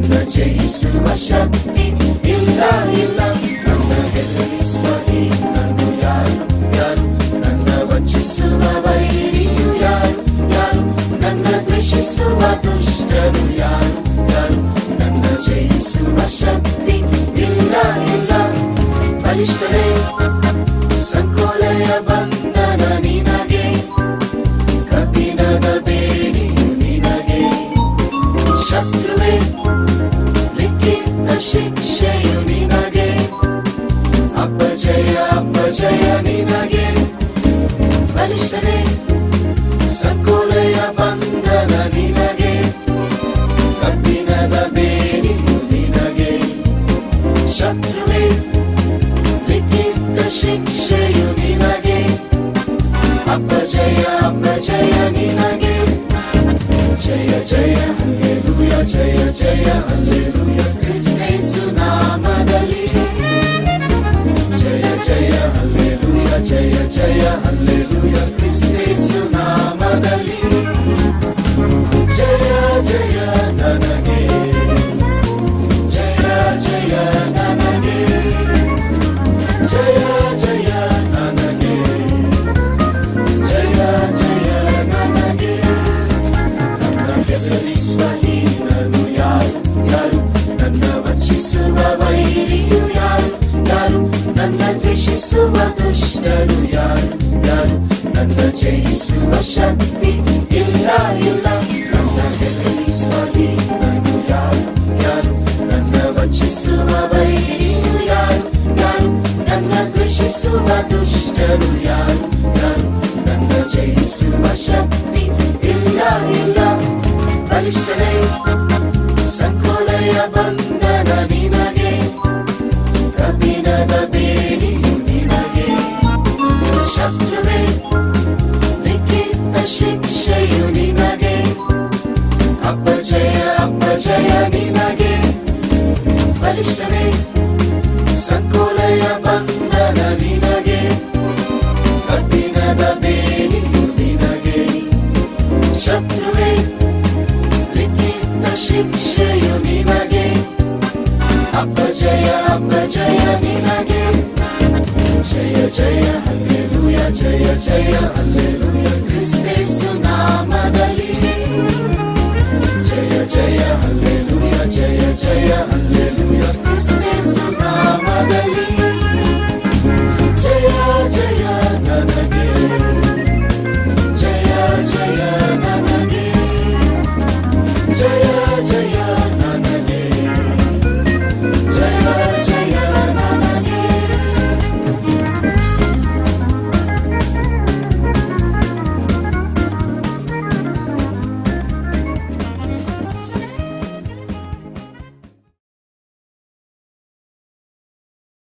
ನನ್ನ ಜಯಿಸುವ ಶಕ್ತಿ ಇಲ್ಲ ಇಲ್ಲ. ನನ್ನ ಗೆಲ್ಲಿಸುವ ನಾನು ಯಾರು ಯಾರು, ನನ್ನ ವಂಚಿಸುವ ವೈರಿಯು ಯಾರು ಯಾರು, ನನ್ನ ದ್ವೇಷಿಸುವ ದುಷ್ಟರು ಯಾರು ಯಾರು, ನನ್ನ ಜಯಿಸುವ ಶಕ್ತಿ ಇಲ್ಲ ಇಲ್ಲ. ಬಲಿಷ್ಠರೇ ಸಂಕೋಲೆಯ ಬಂಧನ ನಿನಗೆ, ಕಬ್ಬಿಣದ ಬೇಡಿಯು ನಿನಗೆ. ಶತ್ರುವೇ ಲಿಖಿತ ಶಿಕ್ಷೆಯು ನಿನಗೆ, ಅಪಜಯ ಅಪಜಯ ನಿನಗೆ. ಬಲಿಷ್ಠರೇ ಸಂಕೋಲೆಯ ಬಂಧನ ನಿನಗೆ, ಕಬ್ಬಿಣದ ಬೇಡಿಯು ನಿನಗೆ. ಶತ್ರುವೇ ಲಿಖಿತ ಶಿಕ್ಷೆಯು ನಿನಗೆ, ಅಪಜಯ ಅಪಜಯ ನಿನಗೆ. ಜಯ ಜಯ ಹಲ್ಲೆಲೂಯ, ಜಯ ಜಯ ಹಲ್ಲೆಲೂಯ ಕ್ರಿಸ್ತೇಸು ನಾಮದಲ್ಲಿ. ಜಯ ಜಯ ಹಲ್ಲೆಲೂಯ, ಜಯ ಜಯ ಹಲ್ಲೆಲೂಯ ಕ್ರಿಸ್ತೇಸು ನಾಮದಲ್ಲಿ. ಜಯ ಜಯ ನನಗೆ, ಜಯ ಜಯ ನನಗೆ, ಜಯ ಜಯ ನನಗೆ, ಜಯ ಜಯ ನನಗೆ. ನನ್ನ ಬೆದರಿಸುವ ಹೀನನು ಯಾರು ಯಾರು, ನನ್ನ ವಂಚಿಸುವ ವೈರಿಯು ಯಾರು ಯಾರು, ನನ್ನ ದ್ವೇಷಿಸುವ ದುಷ್ಟರು ಯಾರು ಯಾರು, ನನ್ನ ಜಯಿಸುವ ಶಕ್ತಿ ಇಲ್ಲ ಇಲ್ಲ. ನನ್ನ ಬೆದರಿಸುವ ಹೀನನು ಯಾರು ಯಾರು, ನನ್ನ ವಂಚಿಸುವ ವೈರಿಯು ಯಾರು ಯಾರು, ನನ್ನ ದ್ವೇಷಿಸುವ ದುಷ್ಟರು ಯಾರು ಯಾರು, ನನ್ನ ಜಯಿಸುವ ಶಕ್ತಿ ಇಲ್ಲ ಇಲ್ಲ. ಬಲಿಷ್ಠರೇ ಸಂಕೋಲೆಯ ಬಂಧನ ನಿನಗೆ, ಕಬ್ಬಿಣದ ಬೇಡಿಯು ನಿನಗೆ. ಶತ್ರುವೇ ಲಿಖಿತ ಶಿಕ್ಷೆಯು ನಿನಗೆ, ಅಪಜಯ ಅಪಜಯ ನಿನಗೆ. ಬಲಿಷ್ಠರೇ ಸಂಕೋಲೆಯ ಬಂಧನ ನಿನಗೆ, ಕಬ್ಬಿಣದ ಬೇಡಿಯು ನಿನಗೆ. ಶತ್ರುವೇ ಲಿಖಿತ ಶಿಕ್ಷೆಯು ನಿನಗೆ, ಅಪಜಯ ಅಪಜಯ ನಿನಗೆ. ಜಯ ಜಯ ಹಲ್ಲೆಲೂಯ, ಜಯ ಜಯ ಹಲ್ಲೆಲೂಯ ಕ್ರಿಸ್ತೇಸು ನಾಮದಲ್ಲಿ.